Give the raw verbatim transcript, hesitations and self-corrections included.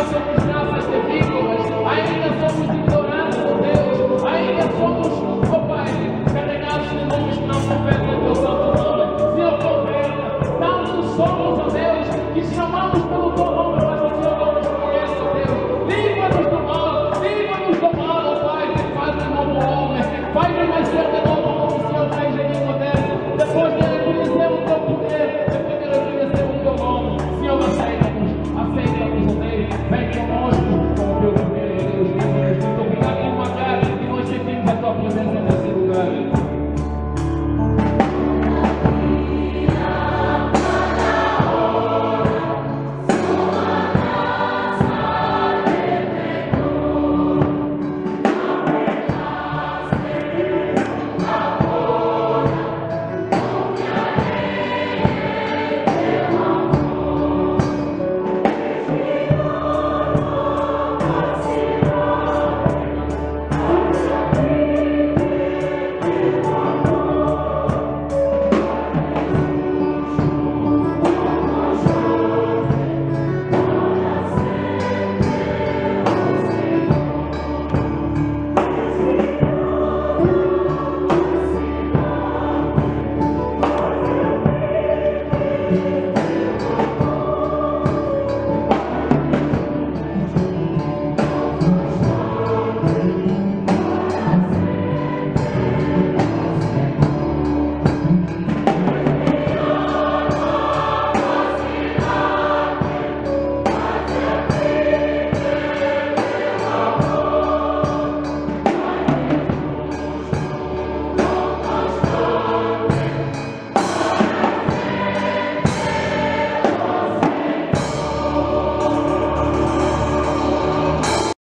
ainda somos raças terrícolas, ainda somos ignorantes, ó Deus, ainda somos, ó Pai, carregados de nomes que não confessam o teu santo nome. Senhor, converta, tantos somos, ó Deus, que chamamos pelo teu nome, mas o Senhor não nos conhece, ó Deus. Livra-nos do mal, livra-nos do mal, ó Pai, faz de novo homem, faz nascer de novo como o Senhor fez em Nicodemo, depois de ele conhecer o teu poder, depois de ele conhecer o teu nome. Senhor, aceita-nos, aceita-nos, ó Deus, vem conosco.